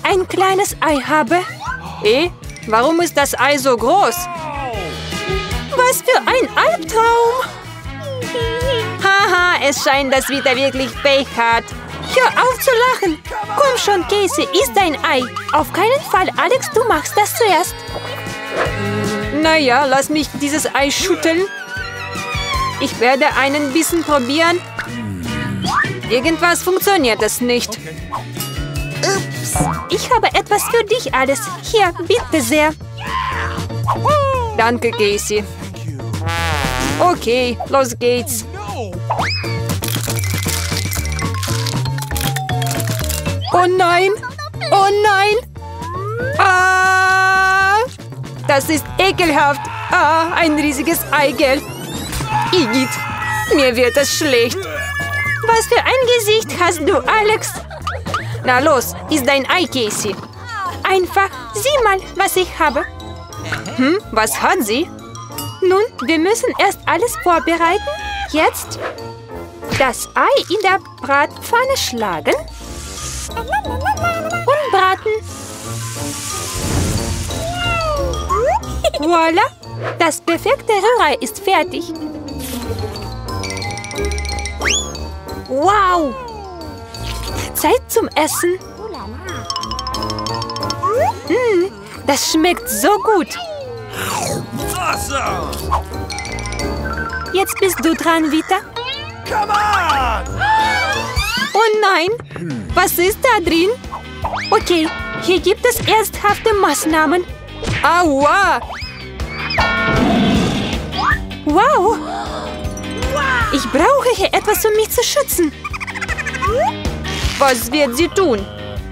ein kleines Ei habe? Warum ist das Ei so groß? Was für ein Albtraum! Haha, es scheint, dass Vita wirklich Pech hat. Hör auf zu lachen! Komm schon, Casey, iss dein Ei. Auf keinen Fall, Alex, du machst das zuerst. Naja, lass mich dieses Ei schütteln. Ich werde einen Bissen probieren. Irgendwas funktioniert es nicht. Ups, ich habe etwas für dich, Alice. Hier, bitte sehr. Danke, Casey. Okay, los geht's. Oh nein! Oh nein! Ah! Das ist ekelhaft. Ah, ein riesiges Eigelb. Igitt, mir wird es schlecht. Was für ein Gesicht hast du, Alex? Na los, iss dein Ei, Casey. Einfach, sieh mal, was ich habe. Was hat sie? Nun, wir müssen erst alles vorbereiten. Jetzt das Ei in der Bratpfanne schlagen und braten. Voila, das perfekte Rührei ist fertig. Wow! Zeit zum Essen. Das schmeckt so gut. Jetzt bist du dran, Vita. Oh nein! Was ist da drin? Okay, hier gibt es ernsthafte Maßnahmen. Aua! Wow! Ich brauche hier etwas, um mich zu schützen. Was wird sie tun?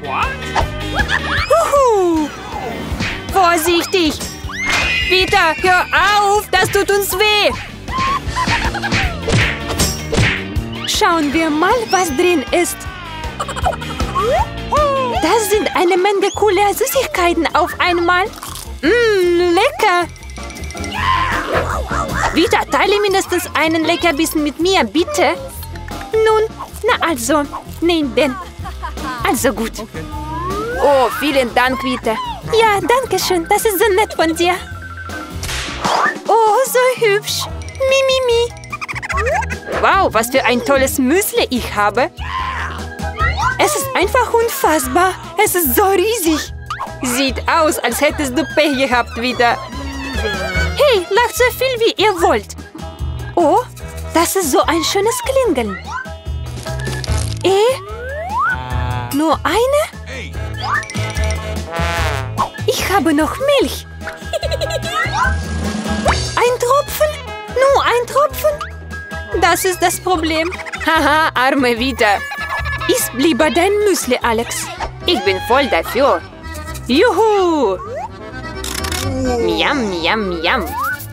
Huhu! Vorsichtig! Vita, hör auf! Das tut uns weh! Schauen wir mal, was drin ist. Das sind eine Menge cooler Süßigkeiten auf einmal. Lecker! Vita, teile mindestens einen Leckerbissen mit mir, bitte. Nun, na also, nein denn. Also gut. Oh, vielen Dank, Vita. Ja, danke schön, das ist so nett von dir. Oh, so hübsch. Mimimi. Wow, was für ein tolles Müsli ich habe. Es ist einfach unfassbar. Es ist so riesig. Sieht aus, als hättest du Pech gehabt, Vita. Hey, lacht so viel, wie ihr wollt. Oh, das ist so ein schönes Klingeln. Nur eine? Ich habe noch Milch. Ein Tropfen? Nur ein Tropfen? Das ist das Problem. Haha, arme Vita. Iss lieber dein Müsli, Alex. Ich bin voll dafür. Juhu! Miam, miam, miam.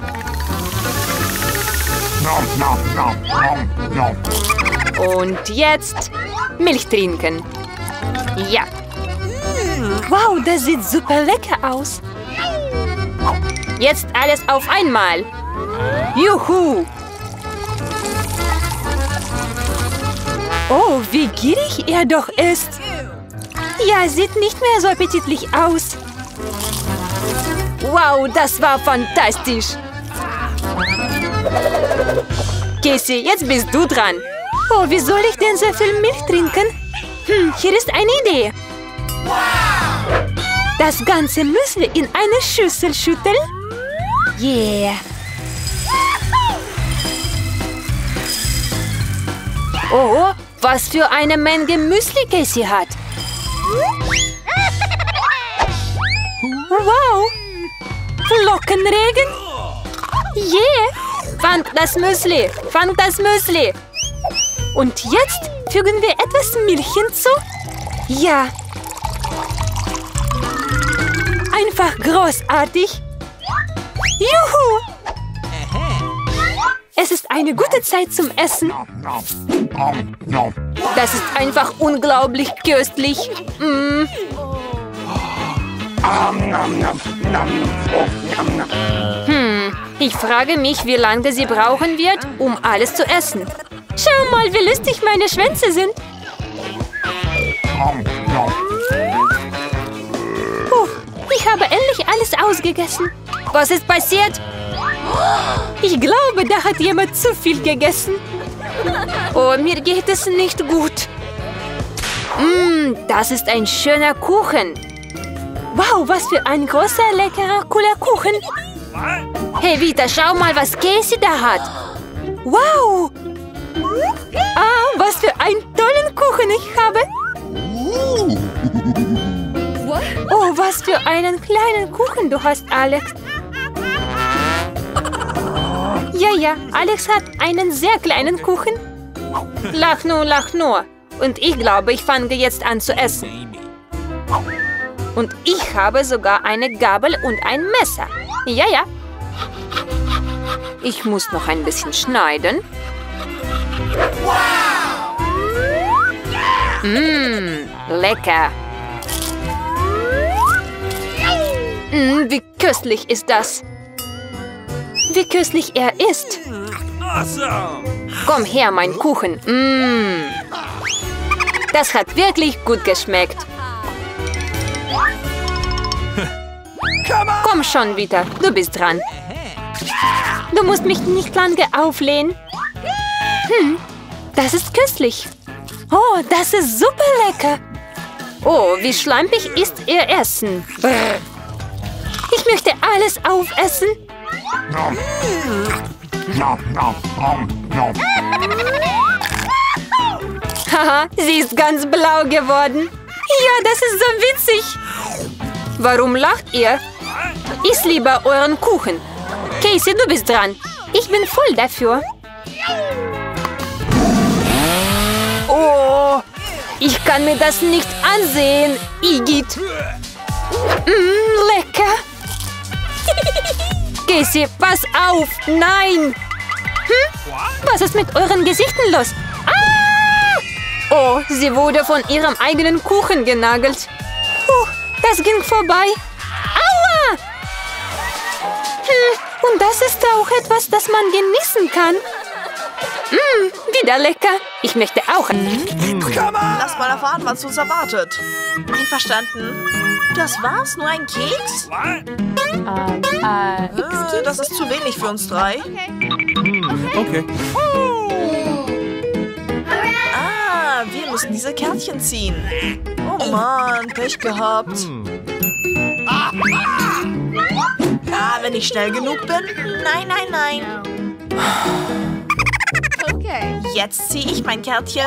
Und jetzt Milch trinken. Ja. Wow, das sieht super lecker aus. Jetzt alles auf einmal. Juhu! Oh, wie gierig er doch ist. Ja, sieht nicht mehr so appetitlich aus. Wow, das war fantastisch. Casey, jetzt bist du dran. Oh, wie soll ich denn so viel Milch trinken? Hier ist eine Idee. Das ganze Müsli in eine Schüssel schütteln. Yeah. Oh, was für eine Menge Müsli Casey hat. Wow. Flockenregen. Yeah. Fang das Müsli. Fang das Müsli. Und jetzt fügen wir etwas Milch hinzu. Ja. Einfach großartig. Juhu! Es ist eine gute Zeit zum Essen. Das ist einfach unglaublich köstlich. Ich frage mich, wie lange sie brauchen wird, um alles zu essen. Schau mal, wie lustig meine Schwänze sind. alles ausgegessen. Was ist passiert? Ich glaube, da hat jemand zu viel gegessen. Oh, mir geht es nicht gut. Das ist ein schöner Kuchen. Wow, was für ein großer, leckerer, cooler Kuchen. Hey, Vita, schau mal, was Casey da hat. Wow. Ah, was für einen tollen Kuchen ich habe. Oh, was für einen kleinen Kuchen du hast, Alex. Ja, Alex hat einen sehr kleinen Kuchen. Lach nur. Und ich glaube, ich fange jetzt an zu essen. Und ich habe sogar eine Gabel und ein Messer. Ja. Ich muss noch ein bisschen schneiden. Lecker. Wie köstlich ist das? Wie köstlich er ist. Komm her, mein Kuchen. Das hat wirklich gut geschmeckt. Komm schon, Vita, du bist dran. Du musst mich nicht lange auflehnen. Das ist köstlich. Oh, das ist super lecker. Oh, wie schlampig ist Ihr Essen. Brr. Ich möchte alles aufessen. Haha, sie ist ganz blau geworden. Ja, das ist so witzig. Warum lacht ihr? Iss lieber euren Kuchen. Casey, du bist dran. Ich bin voll dafür. Oh, ich kann mir das nicht ansehen, Igitt. Lecker. Casey, pass auf. Nein. Was ist mit euren Gesichten los? Oh, sie wurde von ihrem eigenen Kuchen genagelt. Das ging vorbei. Aua! Und das ist auch etwas, das man genießen kann. Wieder lecker. Ich möchte auch. Lass mal erfahren, was uns erwartet. Einverstanden. Das war's? Nur ein Keks? Das ist zu wenig für uns drei. Okay. Ah, wir müssen diese Kärtchen ziehen. Oh Mann, Pech gehabt. Wenn ich schnell genug bin? Nein. Okay. Jetzt ziehe ich mein Kärtchen.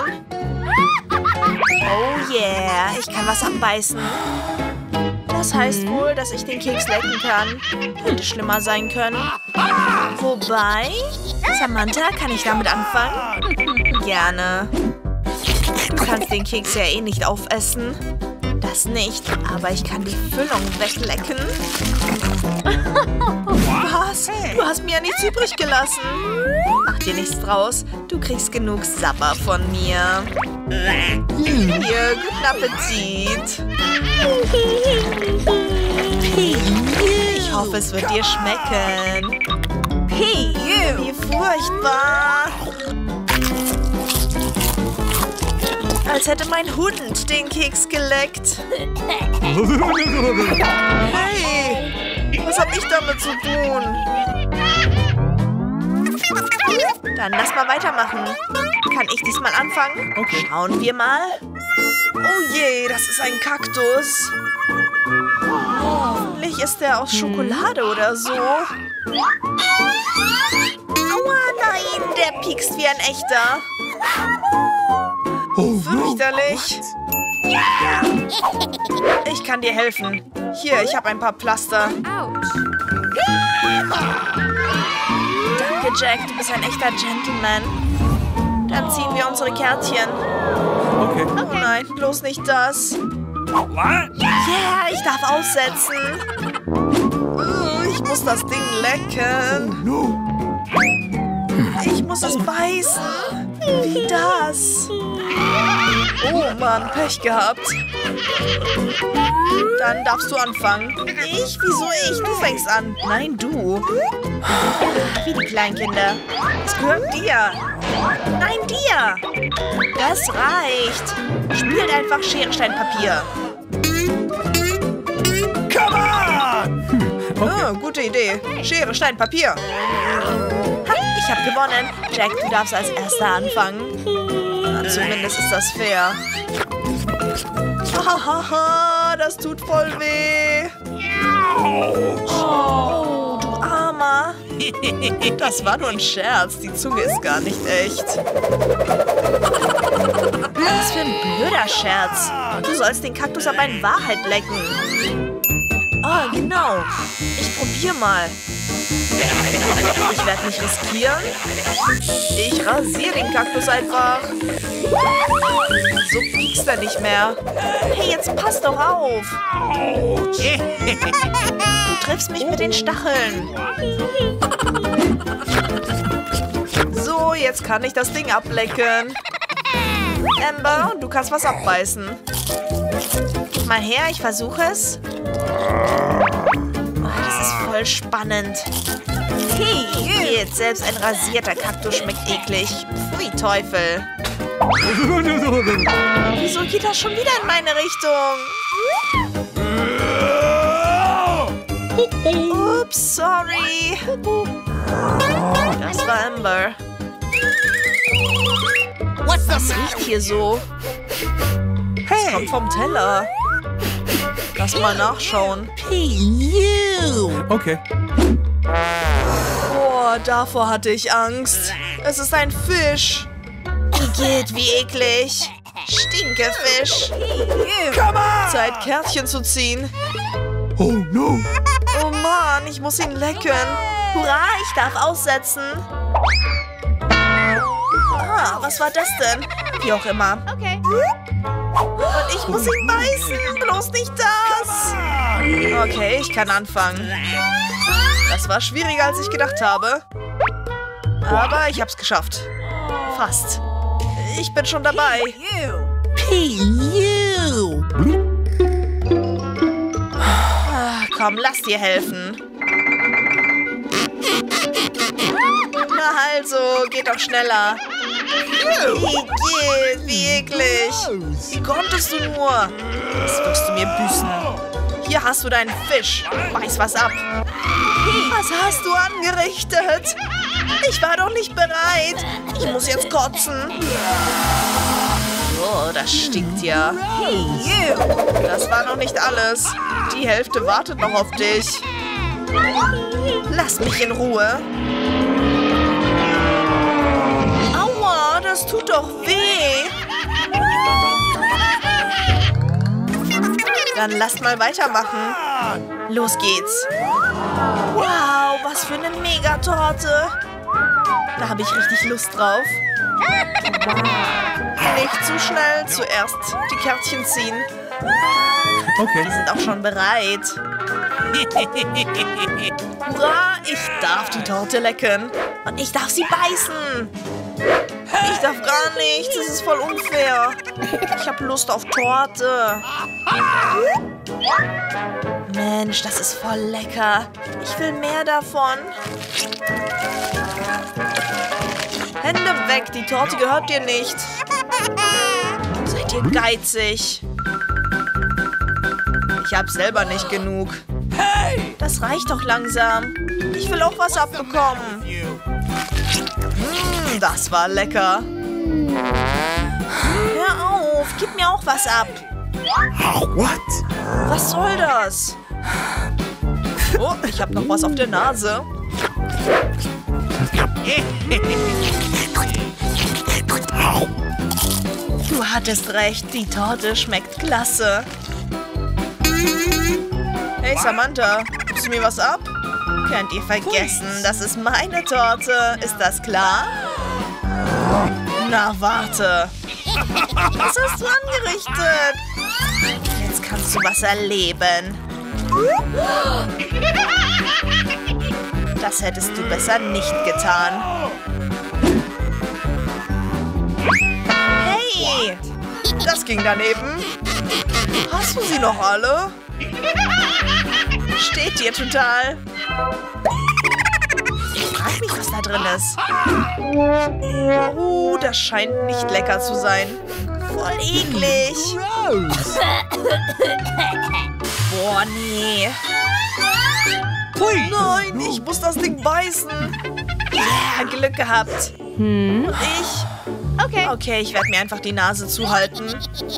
Oh yeah, ich kann was abbeißen. Das heißt wohl, dass ich den Keks lecken kann. Hätte schlimmer sein können. Wobei, Samantha, kann ich damit anfangen? Gerne. Du kannst den Keks ja eh nicht aufessen. Das nicht, aber ich kann die Füllung weglecken. Was? Du hast mir ja nichts übrig gelassen. Mach dir nichts draus. Du kriegst genug Sabber von mir. Hier, guten Appetit. Ich hoffe, es wird dir schmecken. Wie furchtbar. Als hätte mein Hund den Keks geleckt. Hey, was hab ich damit zu tun? Dann lass mal weitermachen. Kann ich diesmal anfangen? Okay. Schauen wir mal. Oh je, das ist ein Kaktus. Hoffentlich ist der aus Schokolade oder so. Aua, nein, der piekst wie ein echter. Fürchterlich. Ich kann dir helfen. Hier, ich habe ein paar Pflaster. Danke, Jack. Du bist ein echter Gentleman. Dann ziehen wir unsere Kärtchen. Okay. Oh nein, bloß nicht das. Yeah, ich darf aussetzen. Ich muss das Ding lecken. Ich muss es beißen. Wie das? Oh Mann, Pech gehabt. Dann darfst du anfangen. Ich? Wieso ich? Du fängst an. Nein, du. Wie die Kleinkinder. Es gehört dir. Nein, dir. Das reicht. Spielt einfach Schere, Stein, Papier. Come on! Oh, gute Idee. Schere, Stein, Papier. Ha, ich habe gewonnen. Jack, du darfst als Erster anfangen. Na, zumindest ist das fair. Hahaha, das tut voll weh. Oh, du Armer. Das war nur ein Scherz. Die Zunge ist gar nicht echt. Was für ein blöder Scherz. Du sollst den Kaktus aber in Wahrheit lecken. Ah, genau. Ich probier mal. Ich werde nicht riskieren. Ich rasiere den Kaktus einfach. So piekst er nicht mehr. Hey, jetzt pass doch auf. Du triffst mich mit den Stacheln. So, jetzt kann ich das Ding ablecken. Amber, du kannst was abbeißen. Gib mal her, ich versuche es. Oh, das ist voll spannend. Hey, jetzt selbst ein rasierter Kaktus schmeckt eklig. Pfui Teufel. Wieso geht das schon wieder in meine Richtung? Ups, sorry. Das war Amber. Was riecht hier so? Das kommt vom Teller. Lass mal nachschauen. Okay. Boah, davor hatte ich Angst. Es ist ein Fisch. Igitt, wie eklig. Stinkefisch. Zeit, Kärtchen zu ziehen. Oh no. Oh Mann, ich muss ihn lecken. Hurra, ich darf aussetzen. Ah, was war das denn? Wie auch immer. Okay. Und ich muss ihn beißen. Bloß nicht das. Okay, ich kann anfangen. Das war schwieriger, als ich gedacht habe. Aber ich hab's geschafft. Fast. Ich bin schon dabei. Komm, lass dir helfen. Na also, geht doch schneller. Wie eklig. Wie konntest du nur? Das wirst du mir büßen. Hier hast du deinen Fisch. Beiß was ab. Was hast du angerichtet? Ich war doch nicht bereit. Ich muss jetzt kotzen. Oh, das stinkt ja. Das war noch nicht alles. Die Hälfte wartet noch auf dich. Lass mich in Ruhe. Aua, das tut doch weh. Dann lasst mal weitermachen. Los geht's. Wow, was für eine Megatorte. Da habe ich richtig Lust drauf. Nicht zu schnell. Zuerst die Kärtchen ziehen. Okay. Die sind auch schon bereit. Hurra, ich darf die Torte lecken. Und ich darf sie beißen. Ich darf gar nichts. Das ist voll unfair. Ich habe Lust auf Torte. Mensch, das ist voll lecker. Ich will mehr davon. Hände weg, die Torte gehört dir nicht. Seid ihr geizig? Ich hab selber nicht genug. Das reicht doch langsam. Ich will auch was abbekommen. Das war lecker. Hör auf, gib mir auch was ab. What? Was soll das? Oh, ich hab noch was auf der Nase. Du hattest recht, die Torte schmeckt klasse. Hey Samantha, gibst du mir was ab? Könnt ihr vergessen, das ist meine Torte. Ist das klar? Na, warte. Was hast du angerichtet? Jetzt kannst du was erleben. Das hättest du besser nicht getan. Hey! Das ging daneben. Hast du sie noch alle? Steht dir total. Ich frag mich, was da drin ist. Das scheint nicht lecker zu sein. Voll eklig. Boah, nee. Please. Nein, ich muss das Ding beißen. Ja, Glück gehabt. Und ich? Okay, ich werde mir einfach die Nase zuhalten.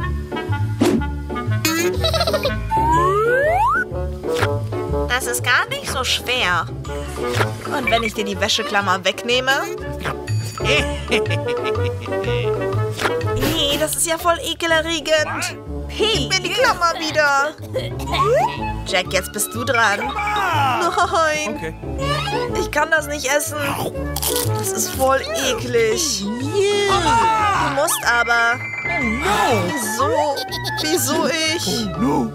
Das ist gar nicht so schwer. Und wenn ich dir die Wäscheklammer wegnehme? Nee, das ist ja voll ekelerregend. Gib mir die Klammer wieder. Jack, jetzt bist du dran. Nein. Okay. Ich kann das nicht essen. Das ist voll eklig. Du musst aber. Wieso ich? No.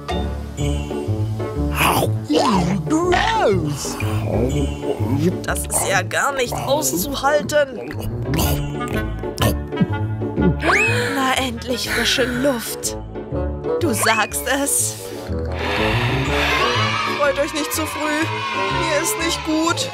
Gross. Das ist ja gar nicht auszuhalten. Na, endlich frische Luft. Du sagst es. Freut euch nicht zu früh. Mir ist nicht gut.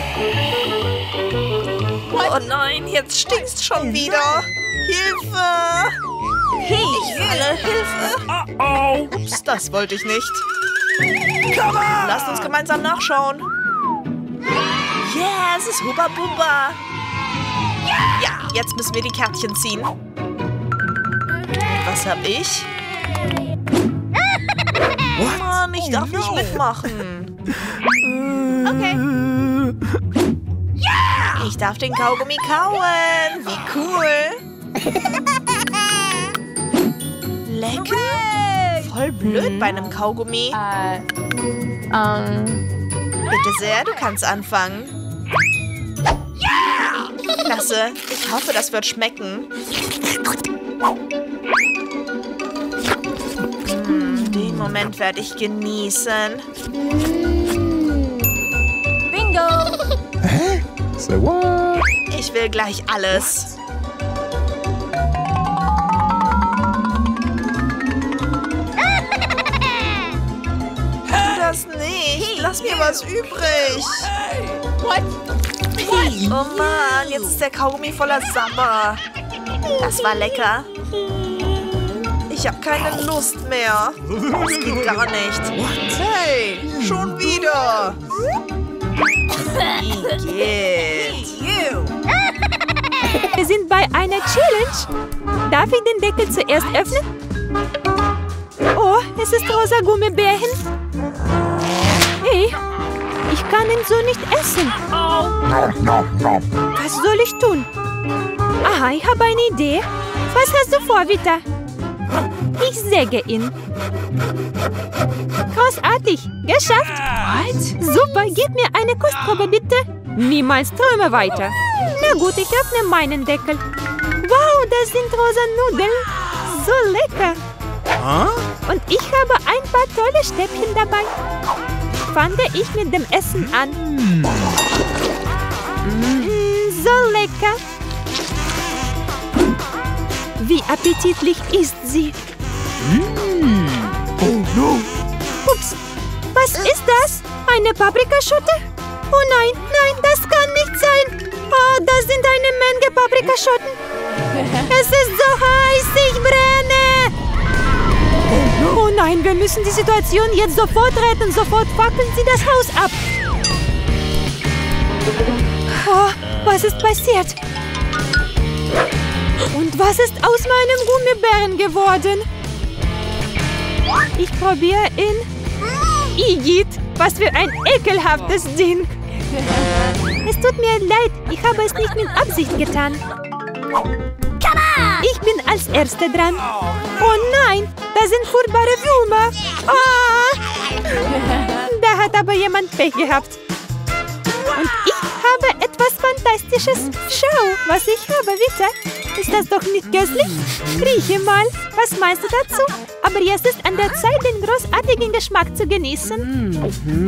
Oh nein, jetzt stinkst schon wieder. Hilfe! Hey, ich falle. Hilfe! Ups, das wollte ich nicht. Lasst uns gemeinsam nachschauen. Yeah, es ist Hubba Bubba. Ja, jetzt müssen wir die Kärtchen ziehen. Was hab ich? Mann, ich darf nicht mitmachen. Ich darf den Kaugummi kauen. Wie cool. Lecker. Voll blöd bei einem Kaugummi. Bitte sehr, du kannst anfangen. Klasse. Ich hoffe, das wird schmecken. Den Moment werde ich genießen. Bingo! Say what? Ich will gleich alles. Das nicht. Lass mir was übrig. Oh Mann, jetzt ist der Kaugummi voller Sabber. Das war lecker. Ich habe keine Lust mehr. Das geht gar nicht. Hey, schon wieder. Wie geht's? Wir sind bei einer Challenge. Darf ich den Deckel zuerst öffnen? Oh, es ist rosa Gummibärchen. Hey, ich kann ihn so nicht essen. Was soll ich tun? Aha, ich habe eine Idee. Was hast du vor, Vita? Ich säge ihn. Großartig. Geschafft. Super, gib mir eine Kostprobe, bitte. Niemals träume weiter. Na gut, ich öffne meinen Deckel. Wow, das sind rosa Nudeln. So lecker. Und ich habe ein paar tolle Stäbchen dabei. Fand ich mit dem Essen an. So lecker. Wie appetitlich ist sie. Oh no. Ups, was ist das? Eine Paprikaschote? Oh nein, nein, das kann nicht sein. Oh, das sind eine Menge Paprikaschotten. Es ist so heiß, ich brenne. Oh nein, wir müssen die Situation jetzt sofort retten. Sofort fackeln Sie das Haus ab. Oh, was ist passiert? Und was ist aus meinem Gummibären geworden? Ich probiere ihn. Igitt, was für ein ekelhaftes Ding. Es tut mir leid, ich habe es nicht mit Absicht getan. Ich bin als Erste dran. Oh nein, da sind furchtbare Würmer. Ah! Da hat aber jemand Pech gehabt. Und ich habe etwas Fantastisches. Schau, was ich habe, Vita. Ist das doch nicht köstlich? Rieche mal. Was meinst du dazu? Aber jetzt ist an der Zeit, den großartigen Geschmack zu genießen.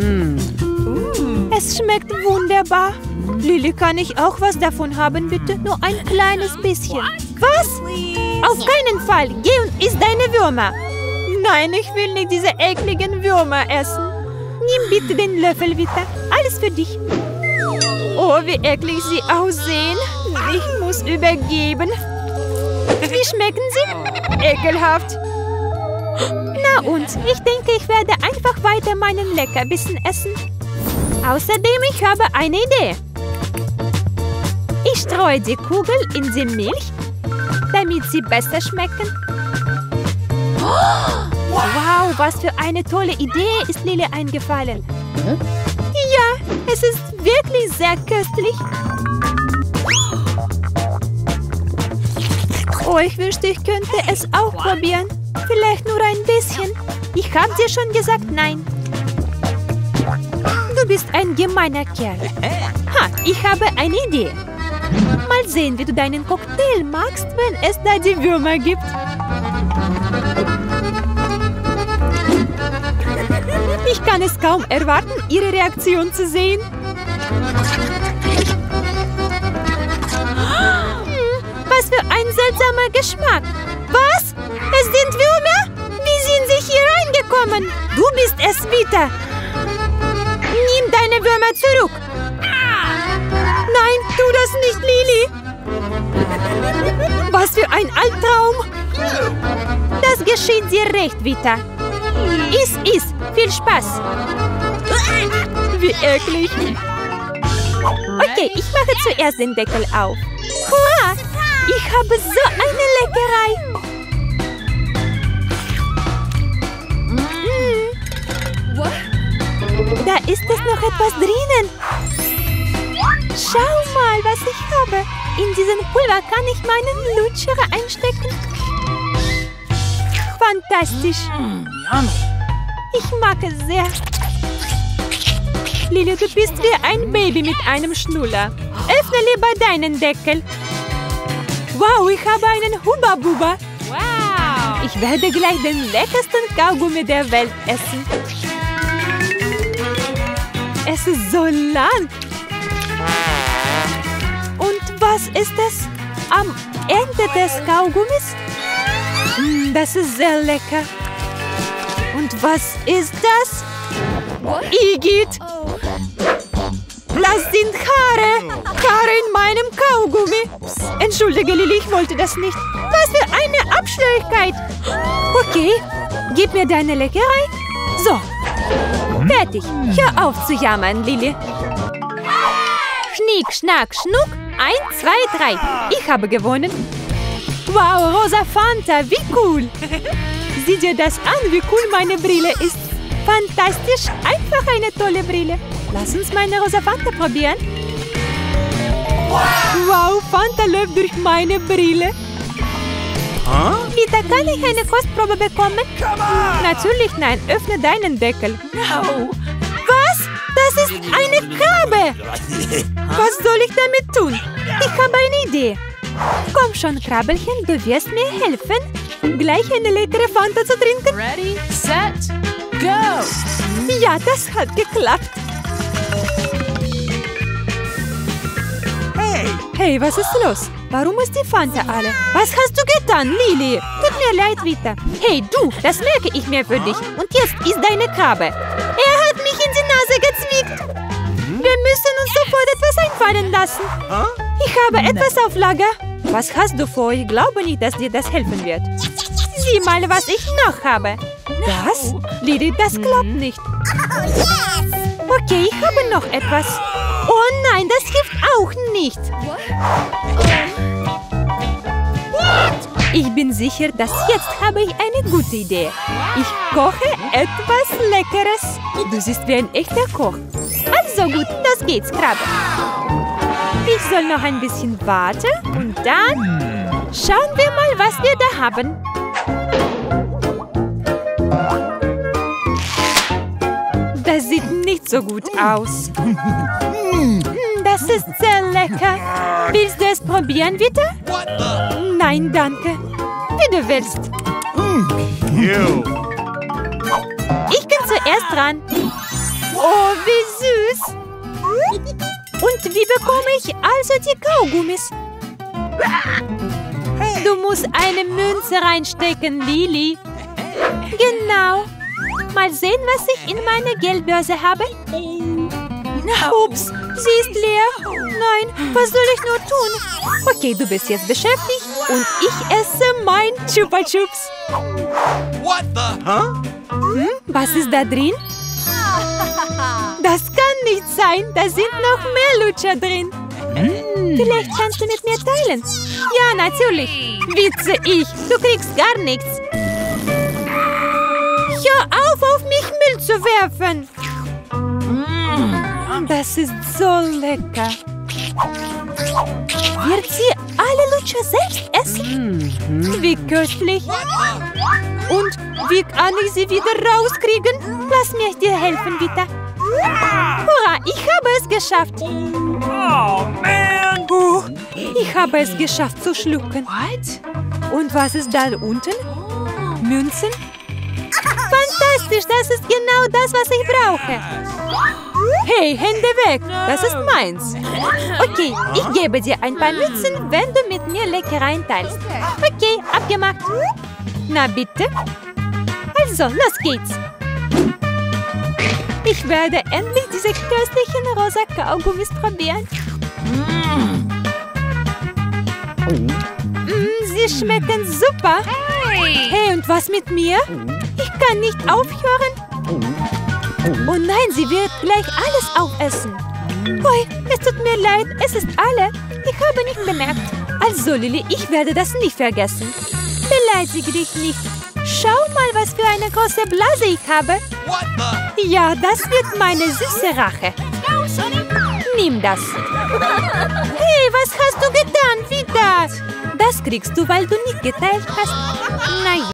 Es schmeckt wunderbar. Lily, kann ich auch was davon haben, bitte? Nur ein kleines bisschen. Was? Auf keinen Fall. Geh und iss deine Würmer. Nein, ich will nicht diese ekligen Würmer essen. Nimm bitte den Löffel, Vita. Alles für dich. Oh, wie eklig sie aussehen. Ich muss übergeben. Wie schmecken sie? Ekelhaft. Na und, ich denke, ich werde einfach weiter meinen Leckerbissen essen. Außerdem, ich habe eine Idee. Ich streue die Kugel in die Milch, damit sie besser schmecken. Wow, was für eine tolle Idee ist Lili eingefallen. Ja, es ist wirklich sehr köstlich. Oh, ich wünschte, ich könnte es auch probieren. Vielleicht nur ein bisschen. Ich habe dir schon gesagt, nein. Du bist ein gemeiner Kerl. Ha, ich habe eine Idee. Mal sehen, wie du deinen Cocktail magst, wenn es da die Würmer gibt. Ich kann es kaum erwarten, ihre Reaktion zu sehen. Was für ein seltsamer Geschmack. Was? Es sind Würmer? Wie sind sie hier reingekommen? Du bist es wieder. Nimm deine Würmer zurück. Nein, tu das nicht, Lili. Was für ein Albtraum. Das geschieht dir recht, Vita. Iss. Viel Spaß. Wie eklig. Okay, ich mache zuerst den Deckel auf. Hurra! Ich habe so eine Leckerei. Da ist es noch etwas drinnen. Schau mal, was ich habe. In diesen Pulver kann ich meinen Lutscher einstecken. Fantastisch. Ich mag es sehr. Lili, du bist wie ein Baby mit einem Schnuller. Öffne lieber deinen Deckel. Wow, ich habe einen Hubba-Bubba. Wow. Ich werde gleich den leckersten Kaugummi der Welt essen. Es ist so lang. Und was ist es am Ende des Kaugummis? Das ist sehr lecker. Und was ist das? Igitt! Das sind Haare! Haare in meinem Kaugummi! Entschuldige, Lili, ich wollte das nicht. Was für eine Abscheulichkeit! Okay, gib mir deine Leckerei. So, fertig. Hör auf zu jammern, Lili. Schnick, schnack, schnuck. 1, 2, 3. Ich habe gewonnen. Wow, rosa Fanta, wie cool! Sieh dir das an, wie cool meine Brille ist. Fantastisch, einfach eine tolle Brille. Lass uns meine rosa Fanta probieren. Wow, Fanta läuft durch meine Brille. Vita, kann ich eine Kostprobe bekommen? Natürlich nein, öffne deinen Deckel. Was? Das ist eine Krabbe. Was soll ich damit tun? Ich habe eine Idee. Komm schon, Krabbelchen, du wirst mir helfen, gleich eine leckere Fanta zu trinken. Ready, set, go! Ja, das hat geklappt. Hey, was ist los? Warum ist die Fanta alle? Was hast du getan, Lili? Tut mir leid, Vita. Hey, du, das merke ich mir für dich. Und jetzt ist deine Krabbe. Er hat mich in die Nase gezwickt. Wir müssen uns sofort etwas einfallen lassen. Ich habe etwas auf Lager. Was hast du vor? Ich glaube nicht, dass dir das helfen wird. Sieh mal, was ich noch habe. Was? Lili, das klappt nicht. Okay, ich habe noch etwas. Oh nein, das hilft auch nicht. Ich bin sicher, dass jetzt habe ich eine gute Idee. Ich koche etwas Leckeres. Du siehst wie ein echter Koch. Also gut, das geht's, Krabbe. Ich soll noch ein bisschen warten und dann schauen wir mal, was wir da haben. Das sieht nicht so gut aus. Das ist sehr lecker. Willst du es probieren, bitte? Nein, danke. Wie du willst. Ich bin zuerst dran. Oh, wie süß. Und wie bekomme ich also die Kaugummis? Du musst eine Münze reinstecken, Lili. Genau. Mal sehen, was ich in meiner Geldbörse habe. Ups, sie ist leer. Nein, was soll ich nur tun? Okay, du bist jetzt beschäftigt und ich esse mein Chupa Chups. Was ist da drin? Das kann nicht sein. Da sind noch mehr Lutscher drin. Vielleicht kannst du mit mir teilen. Ja, natürlich. Witze ich. Du kriegst gar nichts. Hör auf mich Müll zu werfen. Das ist so lecker. Wird sie alle Lutscher selbst essen? Wie köstlich. Und wie kann ich sie wieder rauskriegen? Lass mich dir helfen, Vita. Hurra, ich habe es geschafft. Ich habe es geschafft zu schlucken. Und was ist da unten? Münzen? Fantastisch, das ist genau das, was ich brauche. Hey, Hände weg, das ist meins. Okay, ich gebe dir ein paar Münzen, wenn du mit mir Leckereien teilst. Okay, abgemacht. Na bitte. Also, los geht's. Ich werde endlich diese köstlichen rosa Kaugummis probieren. Sie schmecken super. Hey, und was mit mir? Ich kann nicht aufhören. Oh nein, sie wird gleich alles aufessen. Hui, es tut mir leid, es ist alle. Ich habe nicht bemerkt. Also, Lili, ich werde das nicht vergessen. Beleidige dich nicht. Schau mal, was für eine große Blase ich habe. Ja, das wird meine süße Rache. Nimm das. Hey, was hast du getan, Vita? Das kriegst du, weil du nicht geteilt hast. Naja.